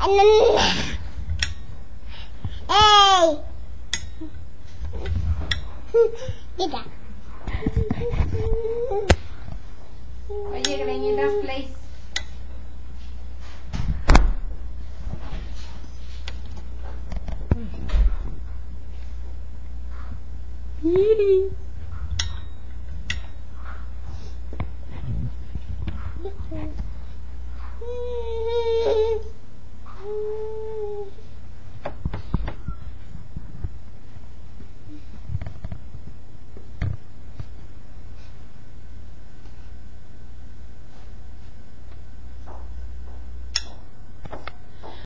Hey! Get that. Oye, que ven in that place.